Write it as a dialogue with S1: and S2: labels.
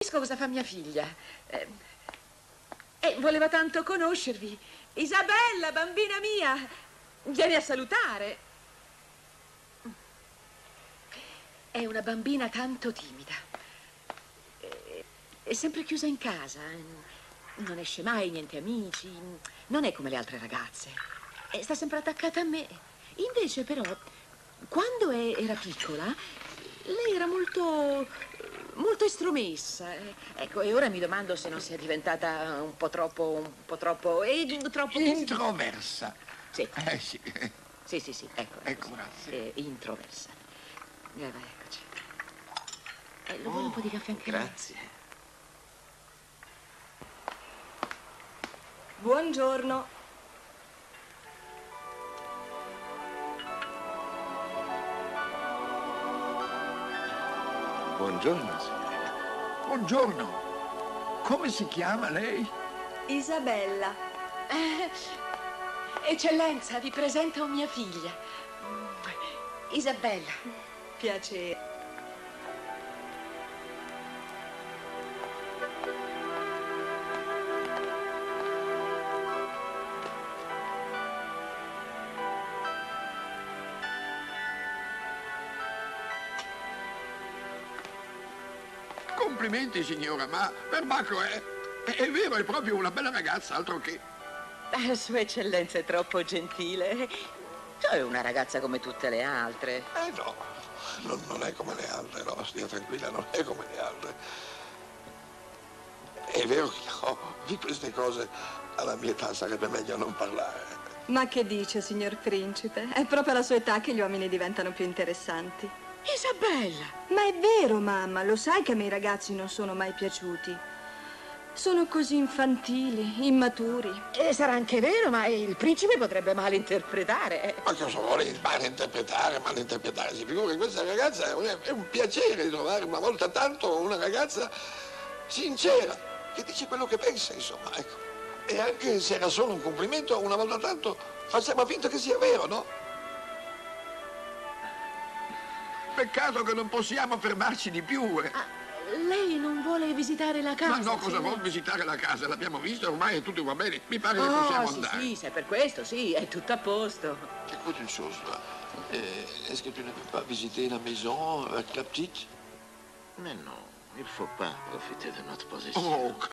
S1: Cosa fa mia figlia. Voleva tanto conoscervi. Isabella, bambina mia, vieni a salutare. È una bambina tanto timida. È sempre chiusa in casa. Non esce mai, niente amici. Non è come le altre ragazze. Sta sempre attaccata a me. Invece, però, quando era piccola, lei era molto estromessa. Ecco, e ora mi domando se non sia diventata un po' troppo
S2: introversa.
S1: Sì.
S2: Sì.
S1: Sì, ecco.
S2: Ecco, grazie.
S1: Introversa. Eccoci. Lo vuole un po' di caffè anche lei?
S3: Grazie.
S4: Buongiorno.
S3: Buongiorno, signorina.
S2: Buongiorno. Come si chiama lei?
S4: Isabella.
S1: Eccellenza, vi presento mia figlia. Isabella.
S4: Piacere.
S2: Complimenti, signora, ma per Bacco è vero, è proprio una bella ragazza, altro che...
S1: Sua Eccellenza è troppo gentile. È una ragazza come tutte le altre.
S5: No, non è come le altre, no, stia tranquilla, non è come le altre. È vero che di queste cose alla mia età sarebbe meglio non parlare.
S4: Ma che dice, signor principe? È proprio alla sua età che gli uomini diventano più interessanti.
S1: Isabella!
S4: Ma è vero, mamma, lo sai che a me i ragazzi non sono mai piaciuti. Sono così infantili, immaturi.
S1: Sarà anche vero, ma il principe potrebbe malinterpretare.
S5: Ma cosa vuole malinterpretare? Si figuri, questa ragazza è un piacere trovare una volta tanto una ragazza sincera, che dice quello che pensa, insomma, ecco. E anche se era solo un complimento, una volta tanto facciamo finta che sia vero, no?
S2: Peccato che non possiamo fermarci di più.
S1: Lei non vuole visitare la casa?
S2: Ma no, cosa vuol visitare la casa? L'abbiamo vista, ormai tutto va bene. Mi pare che possiamo andare.
S1: Sì, se è per questo, sì, è tutto a posto.
S5: Écoute une chose, toi. Est-ce que tu ne peux pas visiter la maison avec la petite?
S3: Mais non, il faut pas profiter de notre position.
S2: Oh,